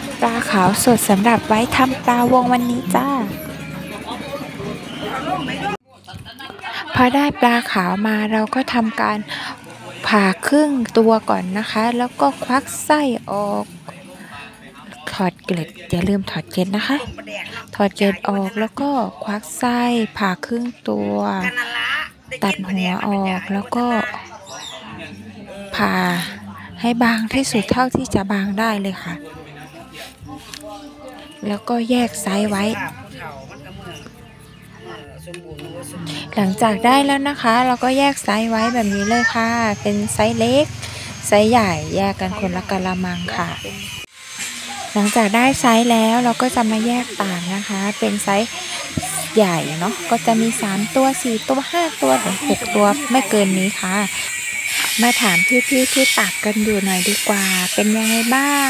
ปลาขาวสดสำหรับไว้ทำปลาวงวันนี้จ้าพอได้ปลาขาวมาเราก็ทำการผ่าครึ่งตัวก่อนนะคะแล้วก็ควักไส้ออกถอดเกล็ดอย่าลืมถอดเกล็ดนะคะถอดเกล็ดออกแล้วก็ควักไส้ผ่าครึ่งตัวตัดหัวออกแล้วก็ผ่าให้บางที่สุดเท่าที่จะบางได้เลยค่ะแล้วก็แยกไซส์ไว้หลังจากได้แล้วนะคะเราก็แยกไซส์ไว้แบบนี้เลยค่ะเป็นไซส์เล็กไซส์ใหญ่แยกกันคนละกะละมังค่ะหลังจากได้ไซส์แล้วเราก็จะมาแยกต่างนะคะเป็นไซส์ใหญ่เนาะก็จะมี3ตัว4ตัว5ตัวถึง6ตัวไม่เกินนี้ค่ะมาถามพี่ๆที่ตักกันอยู่หน่อยดีกว่าเป็นยังไงบ้าง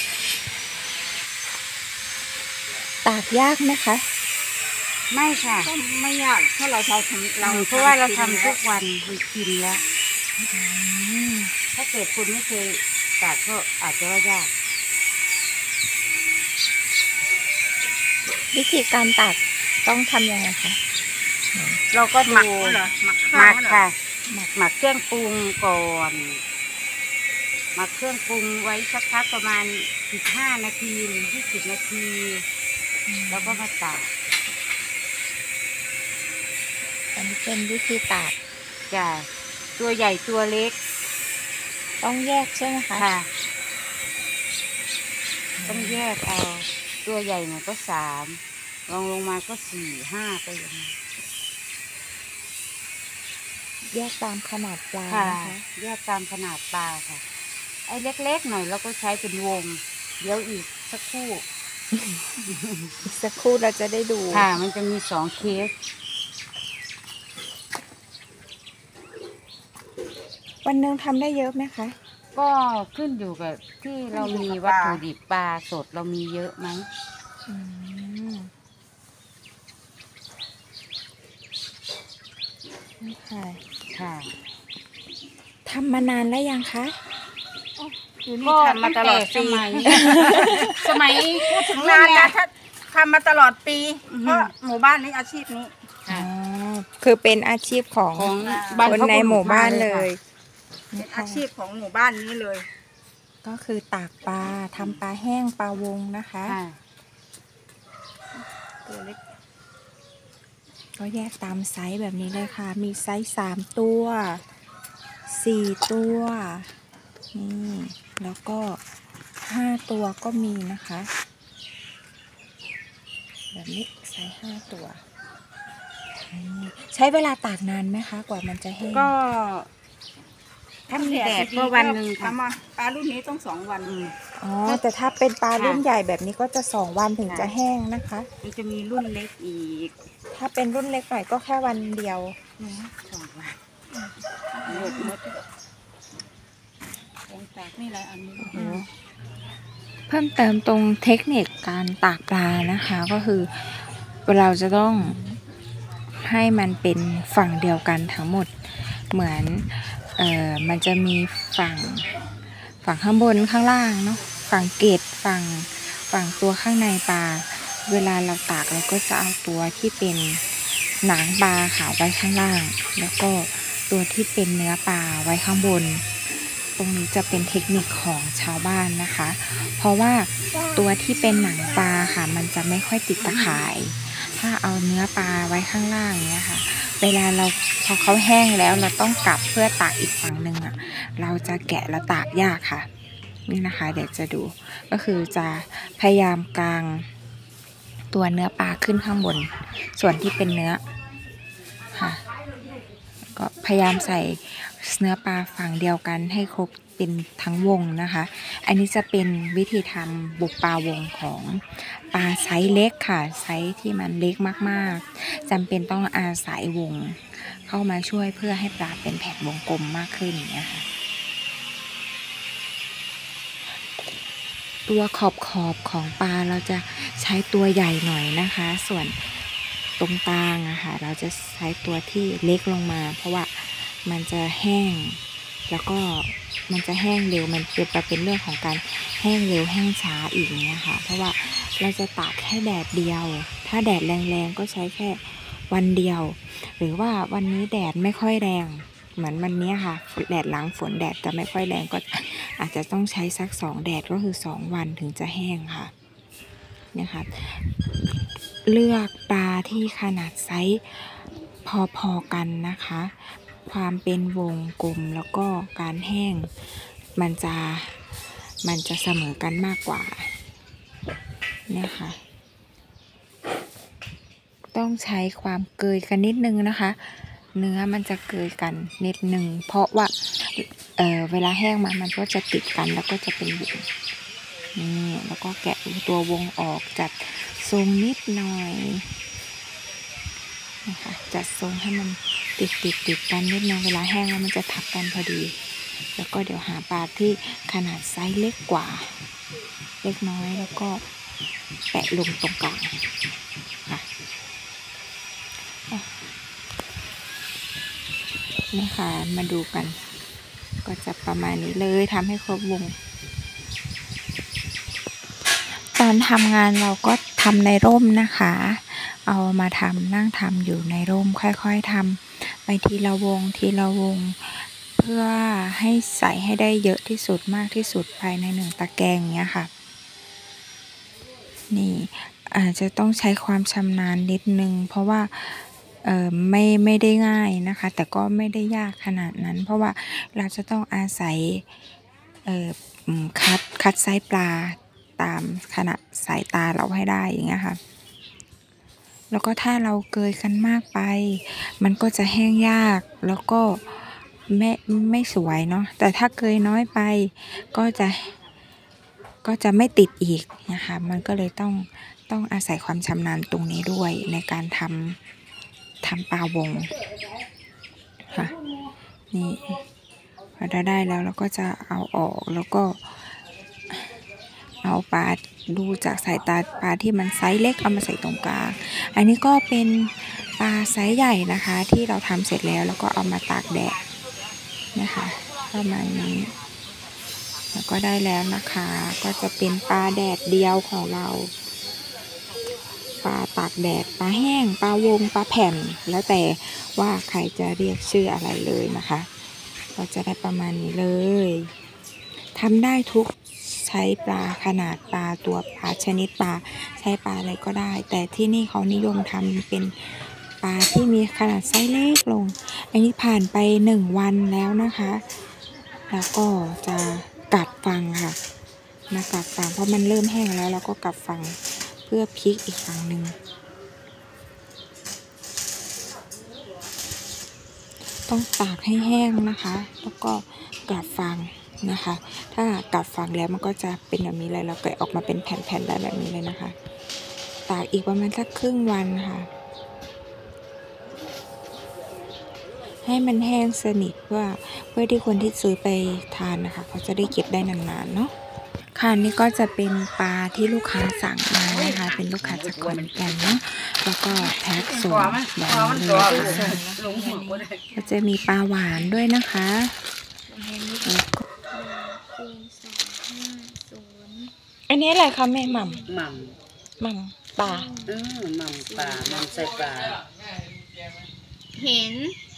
ตากยากไหมคะไม่ค่ะไม่ยากเพราะเราเพราะว่าเราทำทุกวันมันกินแล้วถ้าเกิดคุณไม่เคยตากก็อาจจะว่ายากวิธีการตักต้องทำยังไงคะเราก็ดูหมักค่ะหมักเครื่องปรุงก่อนหมักเครื่องปรุงไว้สักพักประมาณ15 นาที20 นาทีแล้วก็มาตากอันนี้เป็นวิธีตากจ้ะตัวใหญ่ตัวเล็กต้องแยกใช่ไหมคะค่ะต้องแยกเอาตัวใหญ่หน่อยก็3ลงมาก็4 5ไปอย่างนี้แยกตามขนาดปลานะคะแยกตามขนาดปลาค่ะไอ้เล็กๆหน่อยเราก็ใช้เป็นวงเดี๋ยวอีกสักครู่เราจะได้ดูค่ะมันจะมี2 เคสวันนึงทำได้เยอะไหมคะก็ขึ้นอยู่กับที่เรามีวัตถุดิบปลาสดเรามีเยอะไหมค่ะทำมานานแล้วยังคะก็ทำมาตลอดสมัยพูดถึงนานนะถ้าทำมาตลอดปีเพราะหมู่บ้านนี้อาชีพนี้คือเป็นอาชีพของคนในหมู่บ้านเลยเป็นอาชีพของหมู่บ้านนี้เลยก็คือตากปลาทำปลาแห้งปลาวงนะคะตัวเล็กก็แยกตามไซส์แบบนี้เลยค่ะมีไซส์3 ตัว4 ตัวนี่แล้วก็5 ตัวก็มีนะคะแบบนี้ไซส์5 ตัวใช้เวลาตากนานไหมคะกว่ามันจะแห้งก็ถ้ามีแดดก็วันหนึ่งค่ะปลารุ่นนี้ต้อง2 วันอ๋อแต่ถ้าเป็นปลารุ่นใหญ่แบบนี้ก็จะ2 วันถึงจะแห้งนะคะมันจะมีรุ่นเล็กอีกถ้าเป็นรุ่นเล็กหน่อยก็แค่วันเดียว 2 วันหมดตากนี่หลายอันนี้เพิ่มเติมตรงเทคนิคการตากปลานะคะก็คือเราจะต้องให้มันเป็นฝั่งเดียวกันทั้งหมดเหมือนมันจะมีฝั่งข้างบนข้างล่างเนาะฝั่งเกล็ดฝั่งตัวข้างในปลาเวลาเราตากเราก็จะเอาตัวที่เป็นหนังปลาขาวไว้ข้างล่างแล้วก็ตัวที่เป็นเนื้อปลาไว้ข้างบนตรงนี้จะเป็นเทคนิคของชาวบ้านนะคะเพราะว่าตัวที่เป็นหนังปลาค่ะมันจะไม่ค่อยติดตะข่ายถ้าเอาเนื้อปลาไว้ข้างล่างเนี้ยค่ะเวลาเราพอเขาแห้งแล้วเราต้องกลับเพื่อตากอีกฝั่งหนึ่งเราจะแกะและตากยากค่ะนี่นะคะเดี๋ยวจะดูก็คือจะพยายามกางตัวเนื้อปลาขึ้นข้างบนส่วนที่เป็นเนื้อค่ะก็พยายามใส่เนื้อปลาฝั่งเดียวกันให้ครบเป็นทั้งวงนะคะอันนี้จะเป็นวิธีทำบุกปลาวงของปลาไซส์เล็กค่ะไซส์ที่มันเล็กมากๆจำเป็นต้องอาศัยวงเข้ามาช่วยเพื่อให้ปลาเป็นแผ่นวงกลมมากขึ้นเนี่ยค่ะตัวขอบของปลาเราจะใช้ตัวใหญ่หน่อยนะคะส่วนตรงกลางค่ะเราจะใช้ตัวที่เล็กลงมาเพราะว่ามันจะแห้งแล้วก็มันจะแห้งเร็วมันจะเป็นเรื่องของการแห้งเร็วแห้งช้าอีกเนี่ยค่ะเพราะว่าเราจะตากแค่แดดเดียวถ้าแดดแรงๆก็ใช้แค่วันเดียวหรือว่าวันนี้แดดไม่ค่อยแรงเหมือนวันนี้ค่ะแดดหลังฝนแดดจะไม่ค่อยแรงก็อาจจะต้องใช้สัก2 แดดก็คือ2 วันถึงจะแห้งค่ะนะคะเลือกปลาที่ขนาดไซส์พอๆกันนะคะความเป็นวงกลมแล้วก็การแห้งมันจะเสมอกันมากกว่าเนี่ยค่ะต้องใช้ความเกยกันนิดนึงนะคะเนื้อมันจะเกยกันนิดนึงเพราะว่าเวลาแห้งมันก็จะติดกันแล้วก็จะเป็นวงนี่แล้วก็แกะตัววงออกจัดทรงนิดหน่อยนะคะจัดทรงให้มันติดกันนิดนึงเวลาแห้งแล้วมันจะทับกันพอดีแล้วก็เดี๋ยวหาปลาที่ขนาดไซส์เล็กกว่าเล็กน้อยแล้วก็แปะลงตรงกลางค่ะนี่ค่ะมาดูกันก็จะประมาณนี้เลยทำให้ครบวงตอนทำงานเราก็ทำในร่มนะคะเอามานั่งทำอยู่ในร่มค่อยๆทำไปทีละวงเพื่อให้ใส่ให้ได้เยอะที่สุดมากที่สุดภายใน1 ตะแกรงเนี้ยค่ะนี่อาจจะต้องใช้ความชำนาญนิดนึงเพราะว่าไม่ได้ง่ายนะคะแต่ก็ไม่ได้ยากขนาดนั้นเพราะว่าเราจะต้องอาศัยคัดไซส์ปลาตามขนาดสายตาเราให้ได้อย่างเงี้ยค่ะแล้วก็ถ้าเราเกยกันมากไปมันก็จะแห้งยากแล้วก็ไม่สวยเนาะแต่ถ้าเกยน้อยไปก็จะไม่ติดอีกนะคะมันก็เลยต้องอาศัยความชำนาญตรงนี้ด้วยในการทำปลาวงค่ะนี่พอได้แล้วเราก็จะเอาออกแล้วก็เอาปลาดูจากสายตาปลาที่มันไซส์เล็กเอามาใส่ตรงกลางอันนี้ก็เป็นปลาไซส์ใหญ่นะคะที่เราทำเสร็จแล้วก็เอามาตากแดดนะคะประมาณนี้แล้วก็ได้แล้วนะคะก็จะเป็นปลาแดดเดียวของเราปลาตากแดดปลาแห้งปลาวงปลาแผ่นแล้วแต่ว่าใครจะเรียกชื่ออะไรเลยนะคะก็จะได้ประมาณนี้เลยทำได้ทุกใช้ปลาขนาดปลาตัวปลาชนิดปลาใช้ปลาอะไรก็ได้แต่ที่นี่เขานิยมทำเป็นปลาที่มีขนาดไซส์เล็กลงอันนี้ผ่านไป1 วันแล้วนะคะแล้วก็จะกลับฝั่งค่ะมากลับฝั่งเพราะมันเริ่มแห้งแล้วเราก็กลับฝั่งเพื่อพลิกอีกฝั่งหนึ่งต้องตากให้แห้งนะคะแล้วก็กลับฝั่งนะคะถ้ากลับฝั่งแล้วมันก็จะเป็นแบบนี้เลยเราแกะออกมาเป็นแผ่นๆได้แบบนี้เลยนะคะตากอีกประมาณสักครึ่งวันค่ะให้มันแห้งสนิทเพื่อที่คนที่ซื้อไปทานนะคะเขาจะได้เก็บได้นานๆเนาะค่ะนี่ก็จะเป็นปลาที่ลูกค้าสั่งมานะคะเป็นลูกค้าจากขอนแก่นเนาะแล้วก็แพ็คส่งแบบนี้เลยก็จะมีปลาหวานด้วยนะคะอันนี้อะไรคะแม่หม่ำปลาหม่ำปลาหม่ำใส่ปลาเห็น